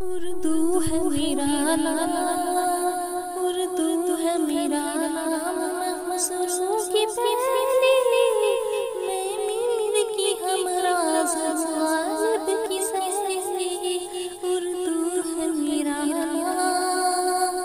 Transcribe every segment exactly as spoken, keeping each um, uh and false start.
اردو ہے میرا نام، اردو ہے میرا نام، مصروں کی پہلی میں میر کی ہمراز غالب کی سہیلی، اردو ہے میرا نام۔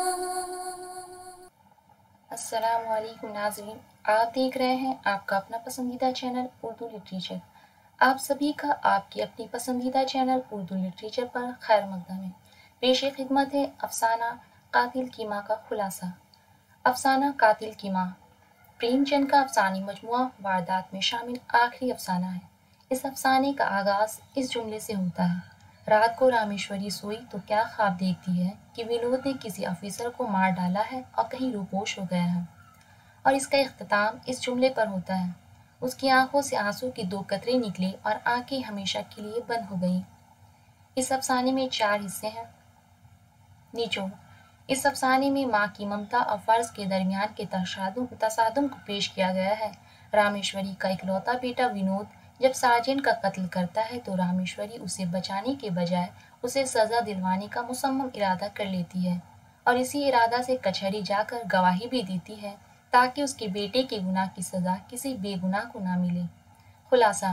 السلام علیکم ناظرین، آپ دیکھ رہے ہیں آپ کا اپنا پسندیدہ چینل اردو لٹریچر۔ آپ سبھی کا آپ کی اپنی پسندیدہ چینل اردو لٹریچر پر خیر مقدم ہے۔ پیش خدمت ہے افسانہ قاتل کی ماں کا خلاصہ۔ افسانہ قاتل کی ماں پریم چند کا افسانوی مجموعہ واردات میں شامل آخری افسانہ ہے۔ اس افسانے کا آغاز اس جملے سے ہوتا ہے: رات کو رامیشوری سوئی تو کیا خواب دیکھتی ہے کہ ونود نے کسی آفیسر کو مار ڈالا ہے اور کہیں روپوش ہو گیا ہے، اور اس کا اختتام اس جملے پر ہوتا ہے: اس کی آنکھوں سے آنسو کے دو قطرے نکلے اور آنکھیں ہمیشہ کے لیے بند ہو گئیں۔ اس افسانے میں چار حصے ہیں۔ نچوڑ: اس افسانے میں ماں کی ممتا اور فرض کے درمیان کے تصادم کو پیش کیا گیا ہے۔ رامیشوری کا اکلوتا بیٹا ونود جب سارجن کا قتل کرتا ہے تو رامیشوری اسے بچانے کے بجائے اسے سزا دلوانے کا مصمم ارادہ کر لیتی ہے، اور اسی ارادہ سے کچہری جا کر گواہی بھی دیتی ہے تاکہ اس کے بیٹے کے گناہ کی سزا کسی بے گناہ کو نہ ملے۔ خلاصہ: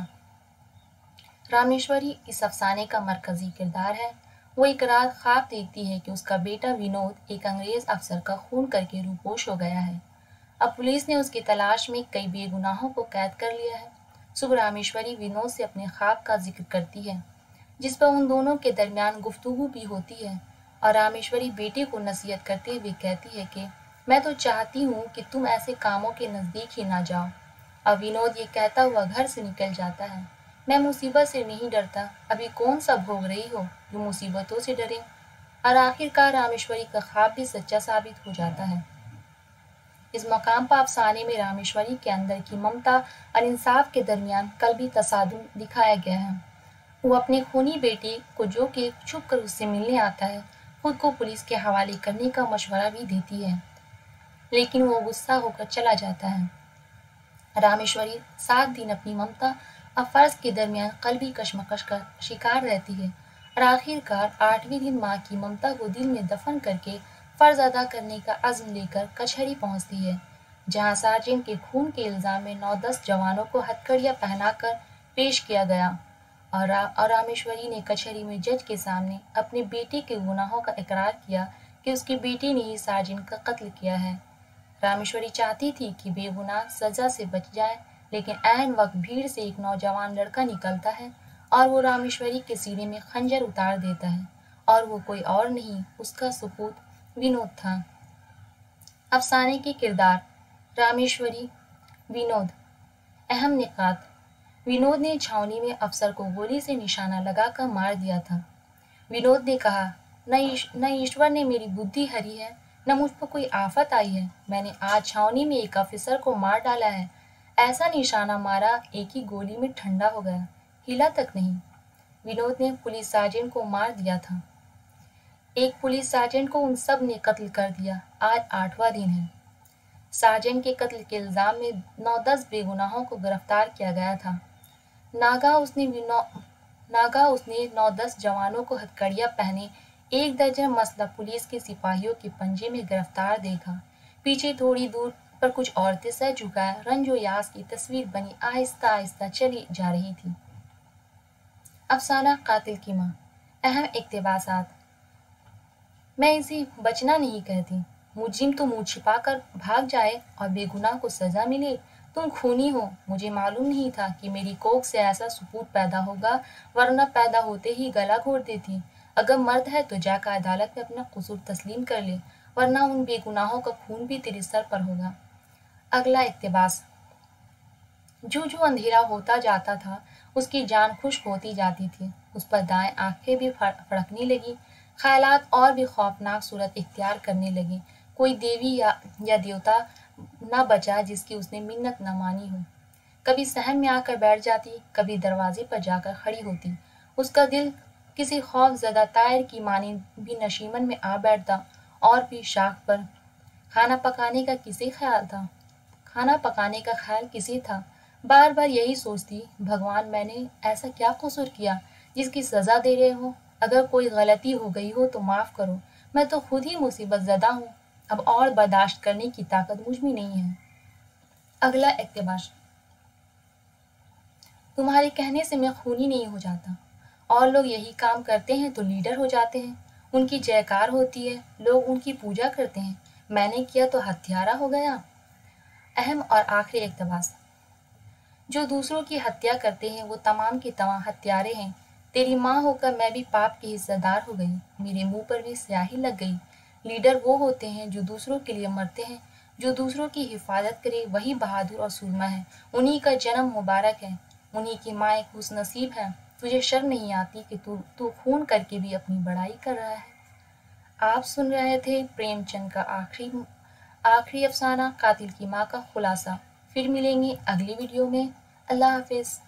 رامیشوری اس افسانے کا مرکزی کردار ہے۔ وہ ایک رات خواب دیکھتی ہے کہ اس کا بیٹا ونود ایک انگریز افسر کا خون کر کے روپوش ہو گیا ہے۔ اب پولیس نے اس کی تلاش میں کئی بے گناہوں کو قید کر لیا ہے۔ صبح رامیشوری ونود سے اپنے خواب کا ذکر کرتی ہے، جس پر ان دونوں کے درمیان گفتگو بھی ہوتی ہے، اور رامیشوری بیٹے کو نصیحت کرتے ہوئے کہتی ہے کہ میں تو چاہتی ہوں کہ تم ایسے کاموں کے نزدیک ہی نہ جاؤ، اور ونود یہ کہتا ہوا گھر سے نکل جاتا ہے: میں مصیبت سے نہیں ڈرتا، ابھی کون سا بھوگ رہی ہو جو مصیبتوں سے ڈرے؟ اور آخر کار رامیشوری کا خواب بھی سچا ثابت ہو جاتا ہے۔ اس مقام پر افسانے میں رامیشوری کے اندر کی ممتا اور انصاف کے درمیان قلبی تصادم دکھایا گیا ہے۔ وہ اپنے خونی بیٹے کو، جو کہ چھپ کر اس سے ملنے آتا ہے، خود کو پولیس کے حوالے کرنے کا مشورہ بھی دیتی ہے، لیکن وہ غصہ ہو کر چلا جاتا ہے۔ رامیشوری سات دن اپنی ممتا اور فرض کے درمیان قلبی کشمکش کا شکار رہتی ہے، اور آخر کار آٹھویں دن ماں کی ممتا کو دل میں دفن کر کے فرض ادا کرنے کا عزم لے کر کچہری پہنچتی ہے، جہاں سارجن کے خون کے الزام میں نو دس جوانوں کو ہتھکڑیاں پہنا کر پیش کیا گیا، اور اور رامیشوری نے کچہری میں جج کے سامنے اپنے بیٹے کے گناہوں کا اقرار کیا کہ اس کے بیٹے نے ہی سارجن کا قتل کیا ہے۔ رامیشوری چاہتی تھی کہ بے گناہ سزا سے بچ جائے، لیکن عین وقت بھیڑ سے ایک نوجوان لڑکا نکلتا ہے اور وہ رامیشوری کے سینے میں خنجر اتار دیتا ہے، اور وہ کوئی اور نہیں، اس کا سپوت ونود تھا۔ افسانے کے کردار: رامیشوری، ونود۔ اہم نکات: ونود نے چھاؤنی میں افسر کو گولی سے نشانہ لگا کر مار دیا تھا۔ ونود نے کہا: نہ ایشور نے میری بدھی ہری ہے، نہ مجھ پر کوئی آفت آئی ہے، میں نے آج چھاؤنی میں ایک آفیسر کو مار ڈالا ہے، ایسا نشانہ مارا ایک ہی گولی میں ٹھنڈا ہو گیا، ہلا تک نہیں۔ ونود نے پولیس سارجنٹ کو مار دیا تھا، ایک پولیس سارجنٹ کو ان سب نے قتل کر دیا، آج آٹھواں دن ہے۔ سارجنٹ کے قتل کے الزام میں نو دس بے گناہوں کو گرفتار کیا گیا تھا۔ ناگاہ اس نے ناگاہ اس نے نو دس جوانوں کو ہتھکڑیاں پہنے ایک درجن مسلح پولیس کے سپاہیوں کے پنجے میں گرفتار دیکھا۔ پیچھے تھوڑی دور پر کچھ عورتیں سر جھکائے رنج و یاس کی تصویر بنی آہستہ آہستہ چلی جا رہی تھی۔ افسانہ قاتل کی ماں۔ اہم اقتباسات: میں اسے بچنا نہیں کہتی، مجرم تو منہ چھپا کر بھاگ جائے اور بے گناہ کو سزا ملے، تم خونی ہو، مجھے معلوم نہیں تھا کہ میری کوکھ سے ایسا سپوت پیدا ہوگا، ورنہ پیدا ہوتے ہی گلا گھونٹ دیتی، اگر مرد ہے تو جا کر عدالت میں اپنا قصور تسلیم کر لے، ورنہ ان بے گناہوں کا خون بھی تیرے سر پر ہوگا۔ اگلا اقتباس: جو جو اندھیرا ہوتا جاتا تھا اس کی جان خشک ہوتی جاتی تھی، اس پر دائیں آنکھیں بھی پھڑکنے لگی، خیالات اور بھی خوفناک صورت اختیار کرنے لگے، کوئی دیوی یا یا دیوتا نہ بچا جس کی اس نے منت نہ مانی ہو، کبھی صحن میں آ کر بیٹھ جاتی، کبھی دروازے پر جا کر کھڑی ہوتی، اس کا دل کسی خوف زدہ طائر کی مانند بھی نشیمن میں آ بیٹھتا، اور بھی شاخ پر کھانا پکانے کا کسی خیال تھا کھانا پکانے کا خیال کسی تھا بار بار یہی سوچتی، بھگوان میں نے ایسا کیا قصور کیا جس کی سزا دے رہے ہو، اگر کوئی غلطی ہو گئی ہو تو معاف کرو، میں تو خود ہی مصیبت زدہ ہوں، اب اور برداشت کرنے کی طاقت مجھ میں نہیں ہے۔ اگلا اقتباس: تمہارے کہنے سے میں خونی نہیں ہو جاتا، اور لوگ یہی کام کرتے ہیں تو لیڈر ہو جاتے ہیں، ان کی جیکار ہوتی ہے، لوگ ان کی پوجا کرتے ہیں، میں نے کیا تو ہتھیارا ہو گیا۔ اہم اور آخری اقتباس: جو دوسروں کی ہتیا کرتے ہیں وہ تمام کے تمام ہتھیارے ہیں، تیری ماں ہو کر میں بھی پاپ کی حصہ دار ہو گئی، میرے منہ پر بھی سیاہی لگ گئی۔ لیڈر وہ ہوتے ہیں جو دوسروں کے لیے مرتے ہیں، جو دوسروں کی حفاظت کرے وہی بہادر اور سورما ہے، انہی کا جنم مبارک ہے، انہی کی ماں ایک خوش نصیب ہے۔ تجھے شرم نہیں آتی کہ تو تو خون کر کے بھی اپنی بڑائی کر رہا ہے۔ آپ سن رہے تھے پریم چند کا آخری آخری افسانہ قاتل کی ماں کا خلاصہ۔ پھر ملیں گے اگلی ویڈیو میں۔ اللہ حافظ۔